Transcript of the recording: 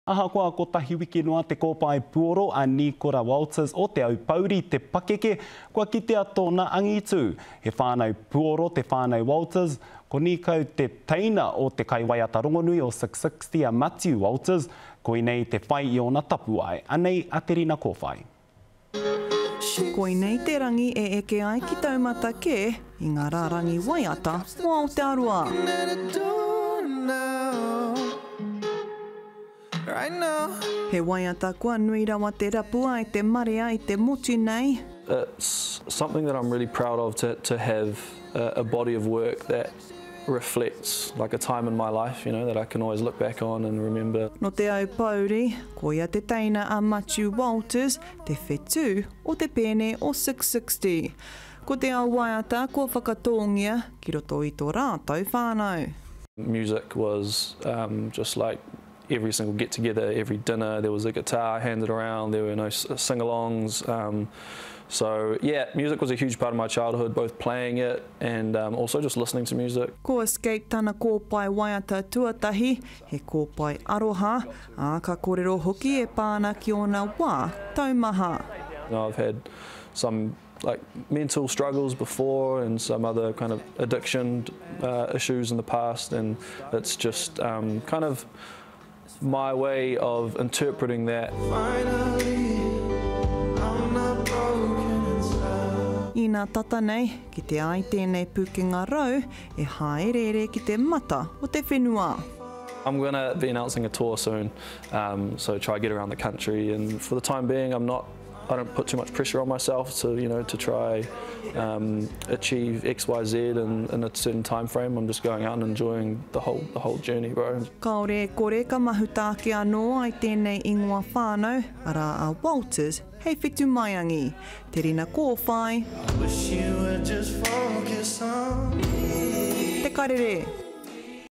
Ahakoa ko tahi wiki noa te kōpae puoro a Niko Walters o te Aupouri te pakeke, kua kitea tōna angitu. He whānau puoro te whānau Walters, ko Niko te teina o te kaiwaiata rongonui o 660 a Matthew Walters, ko inei te whai i ona tapu ai. Anei a te rina kōwhai. Ko inei te rangi e eke ai ki taumata ke, i ngā rārangi waiata mo Aotearoa. He waiata kua nui rawa te rapua I te marea I te motu nei. It's something that I'm really proud of to have a body of work that reflects like a time in my life, you know, that I can always look back on and remember. No te Aupouri, ko ia te teina a Matthew Walters, te whetū o te pēne o 660. Ko te ao waiata kua whakatongia ki roto I tō rātou whānau. Music was just like every single get-together, every dinner, there was a guitar handed around, there were no sing-alongs. So yeah, music was a huge part of my childhood, both playing it and also just listening to music. Ko escape tana kōpae waiata tuatahi, he kōpae aroha, a ka kōrero hoki e pāna ki ona wā taumaha. I've had some like mental struggles before and some other kind of addiction issues in the past, and it's just kind of my way of interpreting that. I nā tata nei, ki te ai tēnei pukenga rau, e haerere ki te mata o te whenua. I'm going to be announcing a tour soon, so try get around the country, and for the time being I don't put too much pressure on myself to try achieve X, Y, Z in a certain time frame. I'm just going out and enjoying the whole journey, bro. Kaore kore ka mahutāke anō ai tēnei ingoa whānau, ara a Walters, hei whetū maiangi. Te rina kōwhai. Te Karere.